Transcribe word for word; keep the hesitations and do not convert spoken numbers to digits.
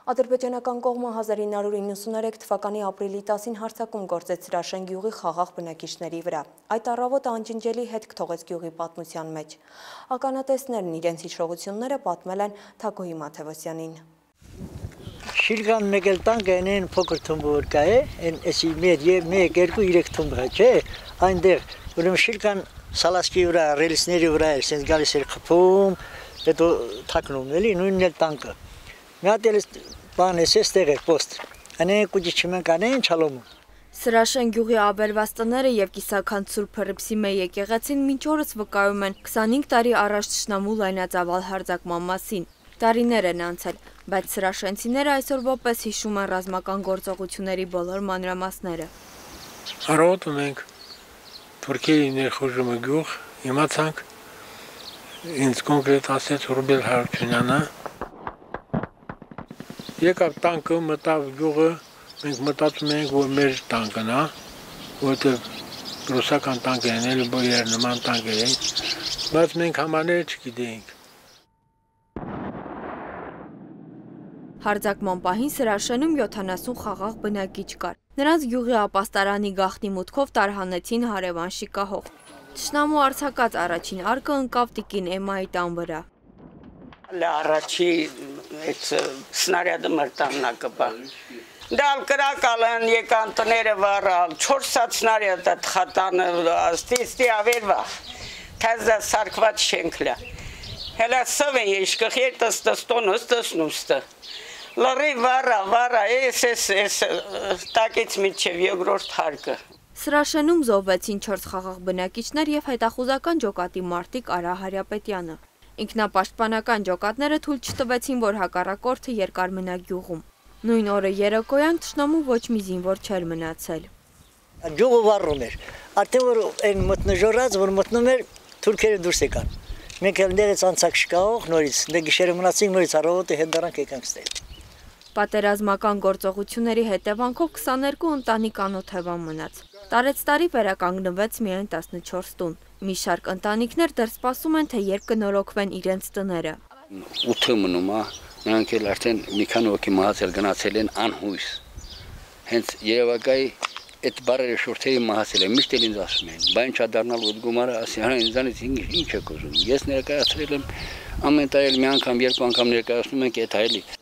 Ադրբեջանական կողմը հազար ինը հարյուր իննսուններեք թվականի ապրիլի տասին հարձակում գործեց Սրաշեն գյուղի խաղաղ բնակիչների վրա։ Այդ առավոտը անջնջելի հետք թողեց գյուղի պատմության մեջ։ Ականատեսներն իրենց հիշողությունները պատմել են Թակոհի Մաթևոսյանին։ Շիրգան մեկ էլ տան գանեն փոքր թումբուր կա է, էսի մեր մեկ երկու երեք թումբը չէ, այնտեղ ուրեմն շիրգան սալասկի վրա, ռելսների վրա էր, sense գալիս էր խփում, հետո թակնում էլի, նույնն էլ տանկը։ Մի հատ էլ բան էս էստեղ էր պոստ։ Անեն կուջի չմեն կանեն չալոմու։ Սրաշեն գյուղի ավերված տները եւ կիսաքանդ Սուրբ Հռիփսի մեծ եկեղեցին մինչ օրս վկայում են քսանհինգ տարի առաջ թշնամու լայնածավալ հարձակման մասին։ Տարիներ են անցել, բայց սրաշենցիները այսօրվա պես հիշում են ռազմական գործողությունների բոլոր մանրամասները։ Առավոտը մենք թուրքերի ներխուժումը գյուղ իմացանք, ինձ կոնկրետ ասեց Ռուբել Հարությունյանը, եկավ տանկը, մտավ գյուղը, մենք մտածում ենք, որ մեր տանկն է, որտեղ ռուսական տանկեր են, բոլոր նման տանկեր են, բայց մենք համաները չգիտեինք։ Հարձակման պահին Սրաշենում յոթանասուն խաղաղ բնակիչ կար։ Նրանց գյուղի ապաստարանի գաղտնի մուտքով տարհանեցին հարևան շիկահող։ Թշնամու արձակած առաջին արկը ընկավ տիկին Էմայի տան վրա։ Առաջի սնարյադը մրտաննա կպա։ Դալ կրակալ են եկան տները վարալ, չորսած սնարյադը թխատանը ստի ավերվա, թազա սարկված շենքլա։ Հելա սվ են եշկխեր տստստոնուս տսնուստը։ Լրի վարա, վարա, ես ես տակից միջև երկրորդ հարկը։ Սրաշենում զոհվեցին չորս խաղաղ բնակիչներ եւ հետախուզական ջոկատի մարտիկ Արա Հարապետյանը։ Ինքնապաշտպանական ջոկատները թույլ չտվեցին, որ հակառակորդը երկար մնա գյուղում։ Նույն օրը երեկոյան թշնամու ոչ մի զինվոր չէր մնացել։ Գյուղը վառում էր։ Արդեն որ այն մտնժորած, որ մտնում էր թուրքերը դուրս եկան։ Մենք էլ ներեց անցակ շկահող նորից, դե գիշերը մնացինք նորից առավոտը հետ դրանք եկանք ստել։ Պատերազմական գործողությունների հետևանքով քսաներկու ընտանիք անօթևան մնաց։ Տարեց տարի վերականգնվեց միայն տասնչորս տուն։ Մի շարք ընտանիքներ դեռ սպասում են, թե երբ կնորոգվեն իրենց տները։ ութը մնում է, նրանք էլ արդեն մի քանի հոգի մահացել գնացել են անհույս։ Հենց Երևակայի այդ բարերը շորթերի մահացել են, միշտ էլ ինձ ասում են, բա ինչա դառնալ ոտ գումարը, ասի հա ինձանից ինչ եք ուզում։ Ես ներկայացրել եմ ամեն տարի մի անգամ, երկու անգամ ներկայացնում ենք այդ հայելի։